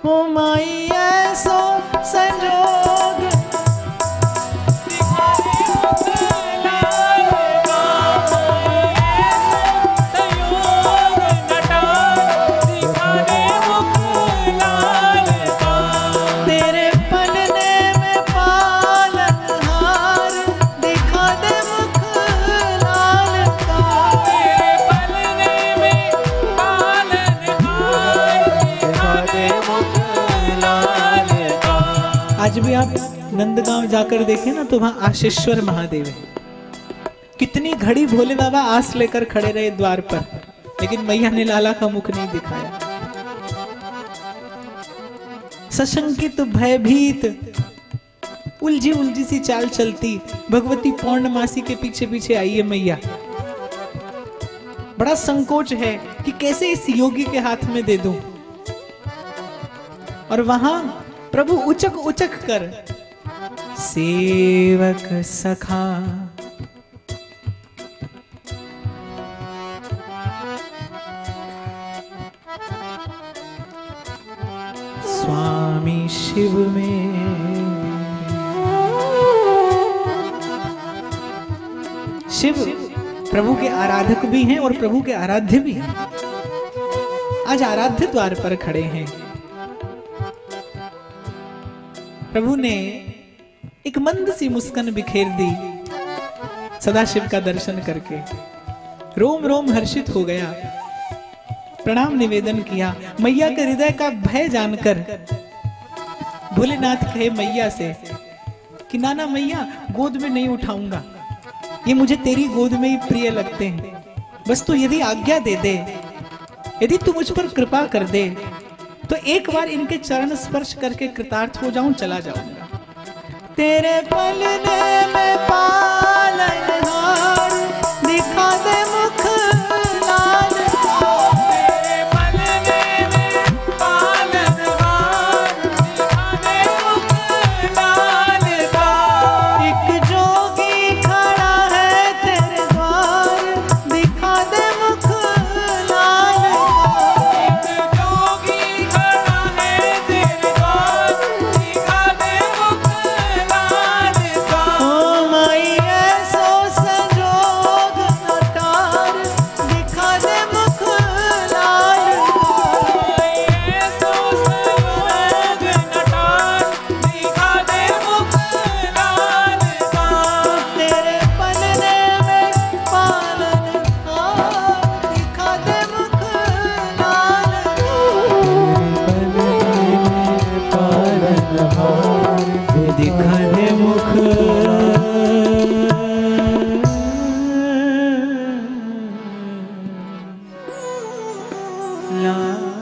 हो माई ऐसो संजोग आज भी आप नंदगांव जाकर देखें ना तो वहां आशीश्वर महादेव है। कितनी घड़ी भोले बाबा आस लेकर खड़े रहे द्वार पर, लेकिन मैया ने लाला का मुख नहीं दिखाया। सशंकित भयभीत उलझी उलझी सी चाल चलती भगवती पौर्णमासी के पीछे पीछे आई है मैया। बड़ा संकोच है कि कैसे इस योगी के हाथ में दे दूं। और वहां प्रभु उचक उचक कर सेवक सखा स्वामी शिव में शिव प्रभु के आराधक भी हैं और प्रभु के आराध्य भी हैं। आज आराध्य द्वार पर खड़े हैं। प्रभु ने एक मंद सी मुस्कान बिखेर दी सदाशिव का दर्शन करके। रोम रोम हर्षित हो गया, प्रणाम निवेदन किया। मैया के हृदय का भय जानकर भोलेनाथ कहे मैया से कि नाना मैया गोद में नहीं उठाऊंगा, ये मुझे तेरी गोद में ही प्रिय लगते हैं। बस तू यदि आज्ञा दे दे, यदि तू मुझ पर कृपा कर दे तो एक बार इनके चरण स्पर्श करके कृतार्थ हो जाऊं, चला जाऊंगा। तेरे पलने में पालनहार दिखा दे मुख लाल, तेरे पलने में पालनहार दिखा दे मुख लाल का। एक जोगी खड़ा है तेरे द्वार दिखा दे मुख लाल का। ला